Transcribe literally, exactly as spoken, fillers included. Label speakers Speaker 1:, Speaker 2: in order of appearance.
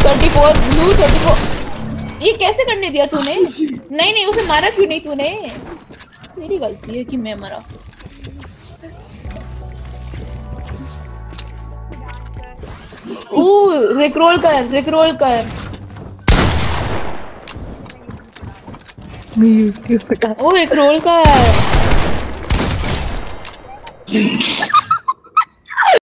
Speaker 1: Thirty four blue thirty four. ये कैसे करने दिया तूने? नहीं नहीं उसे मारा क्यों नहीं तूने? तेरी गलती है कि मैं मरा। ओ रिक्रोल कर रिक्रोल कर। ओ रिक्रोल कर।